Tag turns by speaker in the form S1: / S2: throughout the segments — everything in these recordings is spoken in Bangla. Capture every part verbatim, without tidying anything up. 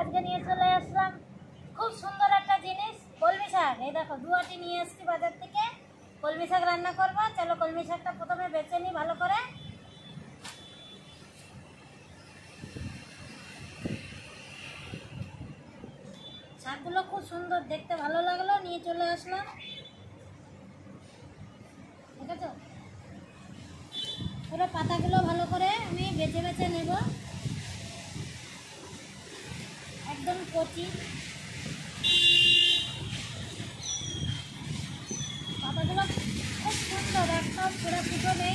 S1: আজকে নিয়ে চলে আসলাম খুব সুন্দর একটা জিনিস, কলমি শাক। এই দেখো দুয়াটি নিয়ে এসেছি বাজার থেকে, কলমি শাক রান্না করবো। চলো কলমি শাকটা প্রথমে বেছে নিই ভালো করে। শাকগুলো খুব সুন্দর দেখতে, ভালো লাগলো, নিয়ে চলে আসলাম। ঠিক আছে, পুরো পাতাগুলো ভালো করে আমি বেছে বেছে নেব, একদম কচি পাতাগুলো, খুব সুন্দর, একদম পুরো ফুটো নেই।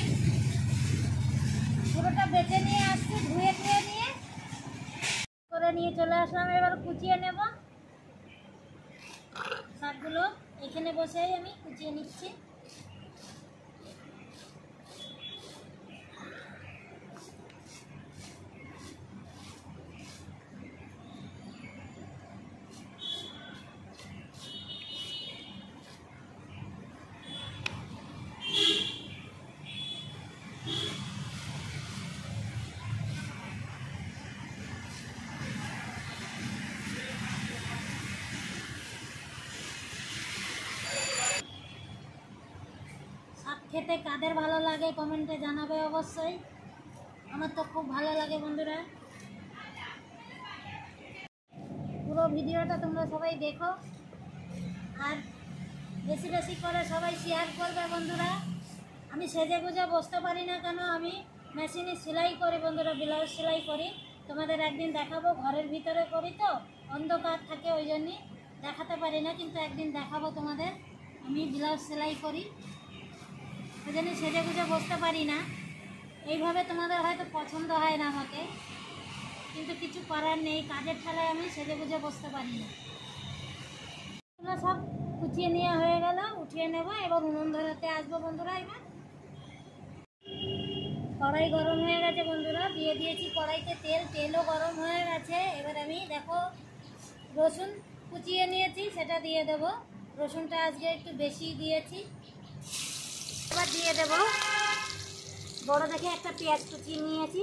S1: পুরোটা বেছে নিয়ে আসছি, ধুয়ে ধুয়ে নিয়ে করে নিয়ে চলে আসলাম। এবার কুচিয়ে নেব শাকগুলো, এখানে বসেই আমি কুচিয়ে নিচ্ছি। খেতে কাদের ভালো লাগে কমেন্টে জানাবে অবশ্যই, আমার তো খুব ভালো লাগে বন্ধুরা। পুরো ভিডিওটা তোমরা সবাই দেখো, আর বেশি বেশি করে সবাই শেয়ার করবে বন্ধুরা। আমি সেজে গুজে বসতে পারি না কেন, আমি মেশিনে সেলাই করি বন্ধুরা, ব্লাউজ সেলাই করি। তোমাদের একদিন দেখাবো, ঘরের ভিতরে করি তো অন্ধকার থাকে ওই জন্যই দেখাতে পারি না, কিন্তু একদিন দেখাবো তোমাদের। আমি ব্লাউজ সেলাই করি, ওই জন্য সেজে গুজে বসতে পারি না। এইভাবে তোমাদের হয়তো পছন্দ হয় না আমাকে, কিন্তু কিছু করার নেই, কাজের ঠেলায় আমি সেজে গুজে বসতে পারি না। এগুলো সব কুচিয়ে নেওয়া হয়ে গেল, উঠিয়ে নেব। এবার উনুন ধরাতে আসবো বন্ধুরা। এবার কড়াই গরম হয়ে গেছে বন্ধুরা, দিয়ে দিয়েছি কড়াইতে তেল, তেলও গরম হয়ে গেছে। এবার আমি দেখো রসুন কুচিয়ে নিয়েছি, সেটা দিয়ে দেব। রসুনটা আজকে একটু বেশি দিয়েছি। এবার দিয়ে দেব বড় দেখে একটা পেঁয়াজ কুচিয়ে নিয়েছি,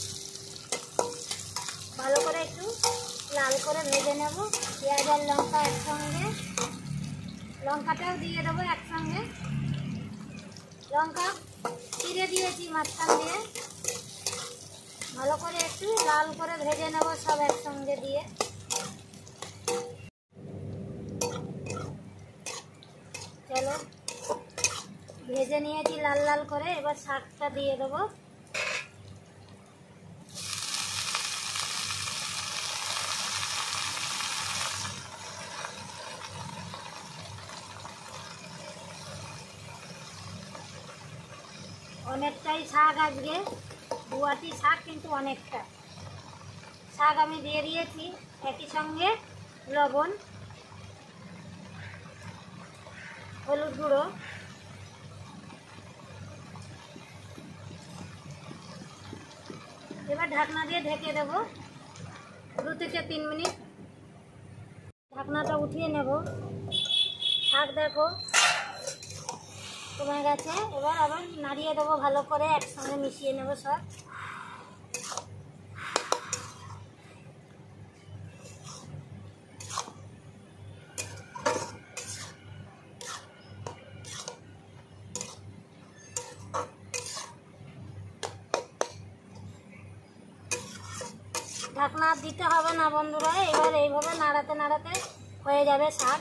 S1: ভালো করে একটু লাল করে ভেজে নেব। পেঁয়াজ আর লঙ্কা একসঙ্গে, লঙ্কাটাও দিয়ে দেবো একসঙ্গে। লঙ্কা চিড়ে দিয়েছি মাঝখান দিয়ে, ভালো করে একটু লাল করে ভেজে নেব সব একসঙ্গে দিয়ে। চলো ভেজে নিয়েছি লাল লাল করে, এবার শাকটা দিয়ে দেবো। অনেকটাই শাক, আজকে দুয়াটি শাক, কিন্তু অনেকটা শাক আমি দিয়ে দিয়েছি। একই সঙ্গে লবণ, হলুদ গুঁড়ো, এবার ঢাকনা দিয়ে ঢেকে দেব দু থেকে তিন মিনিট। ঢাকনাটা উঠিয়ে নেব। শাক দেখো কমে গেছে, এবার আবার নাড়িয়ে দেবো ভালো করে, একসঙ্গে মিশিয়ে নেব সব। ঢাকনা দিতে হবে না বন্ধুরা, এবার এইভাবে নাড়াতে নাড়াতে হয়ে যাবে শাক।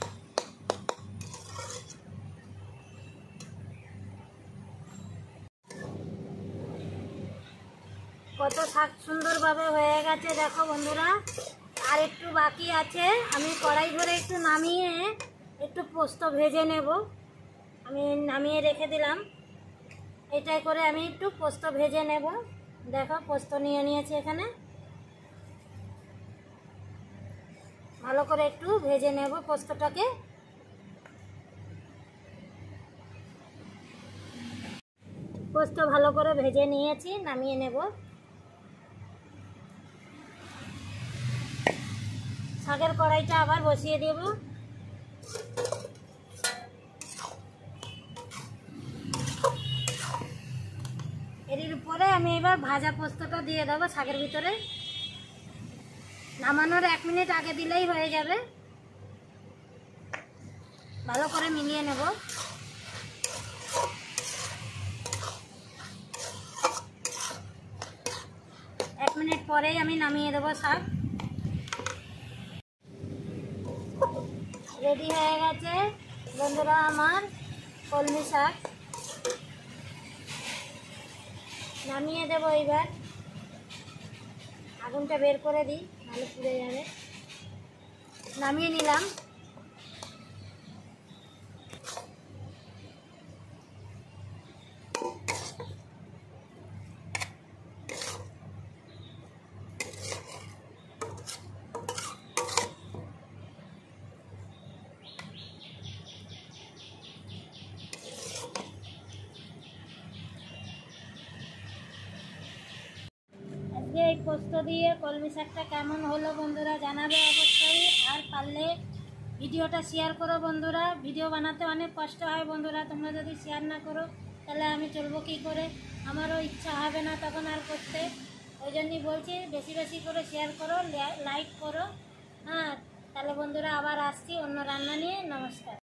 S1: কত শাক সুন্দরভাবে হয়ে গেছে দেখো বন্ধুরা। আর একটু বাকি আছে, আমি কড়াই ভরে একটু নামিয়ে একটু পোস্ত ভেজে নেব। আমি নামিয়ে রেখে দিলাম, এটাই করে আমি একটু পোস্ত ভেজে নেব। দেখো পোস্ত নিয়ে নিয়েছি এখানে, ভালো করে একটু ভেজে নেব পোস্তটাকে। পোস্ত ভালো করে ভেজে নিয়েছি, নামিয়ে নেব। শাকের কড়াইটা আবার বসিয়ে দেব। এর উপরে আমি এবার ভাজা পোস্তটা দিয়ে দেবো শাকের ভিতরে। নামানোর এক মিনিট আগে দিলেই হয়ে যাবে। ভালো করে মিলিয়ে নেব। এক মিনিট পরেই আমি নামিয়ে দেবো শাক। রেডি হয়ে গেছে বন্ধুরা আমার কলমি শাক। নামিয়ে দেবো এইবার। আগুনটা বের করে দিই, নাহলে পুড়ে যাবে। নামিয়ে নিলাম। আজকে এই পোস্ত দিয়ে কলমি শাকটা কেমন হলো বন্ধুরা জানাবে অবশ্যই। আর পারলে ভিডিওটা শেয়ার করো বন্ধুরা। ভিডিও বানাতে অনেক কষ্ট হয় বন্ধুরা, তোমরা যদি শেয়ার না করো তাহলে আমি চলবো কী করে, আমারও ইচ্ছা হবে না তখন আর করতে। ওই জন্যই বলছি বেশি বেশি করে শেয়ার করো, লাইক করো। হ্যাঁ, তাহলে বন্ধুরা আবার আসছি অন্য রান্না নিয়ে। নমস্কার।